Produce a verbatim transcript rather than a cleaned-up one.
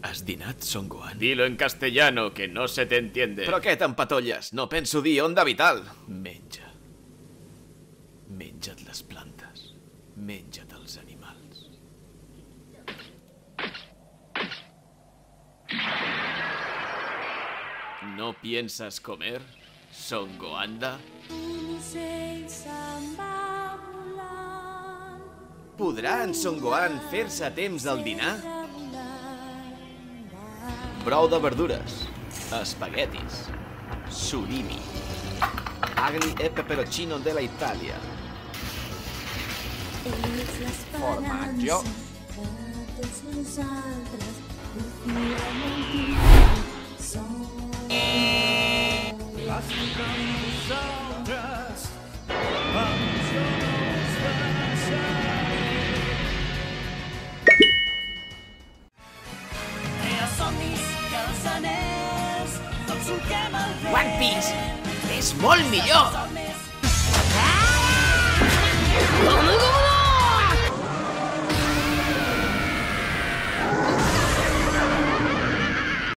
Has dinat, Son Gohan? Dilo en castellano, que no se te entiende. Però què t'empatolles? No penso dir onda vital. Menja. Menja't les plantes. Menja't els animals. ¿No piensas comer, Son Goanda? Podrà en Son Gohan fer-se a temps del dinar? Brou de verdures, espaguetis, surimi, agli e peperoncino della Italia, formaggio, One Piece és molt millor!